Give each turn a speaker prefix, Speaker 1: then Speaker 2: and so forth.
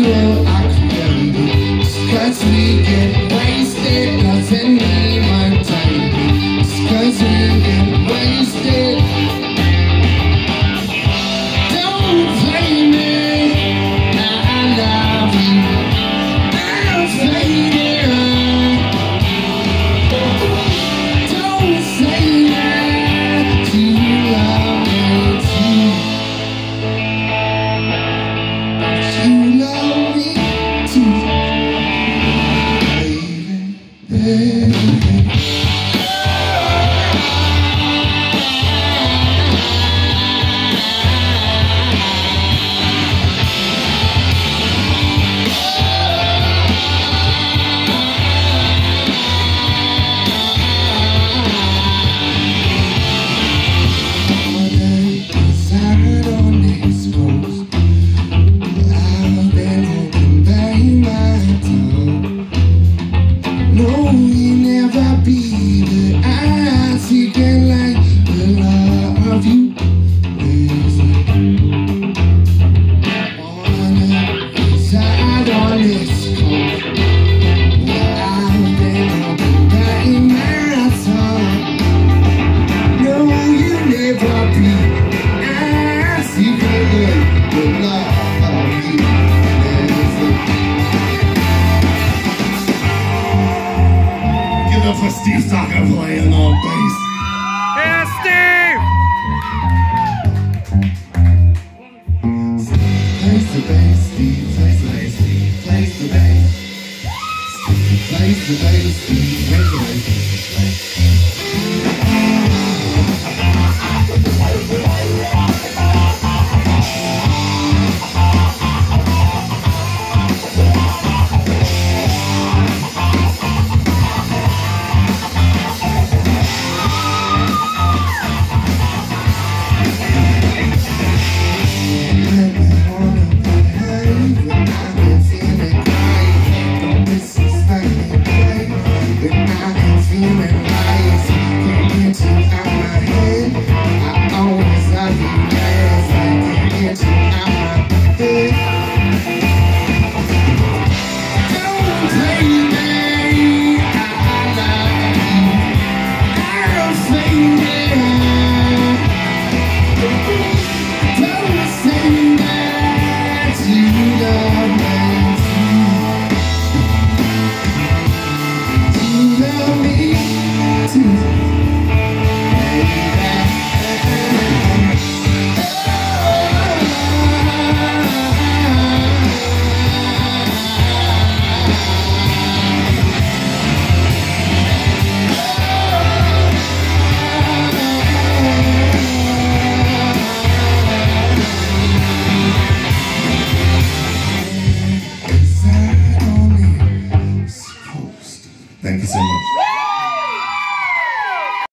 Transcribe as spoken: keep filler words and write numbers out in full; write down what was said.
Speaker 1: what I created. Just cause we get wasted doesn't mean I'm taken. Just cause we get wasted. Don't play me, now I love you. I'm faded. Don't say that you love me too. You love me too, baby, baby. For Steve Saka playing on bass.
Speaker 2: Yeah, Steve!
Speaker 1: Plays the bass, Steve, plays the bass, Steve, plays the bass. Steve plays the bass, Steve plays the bass.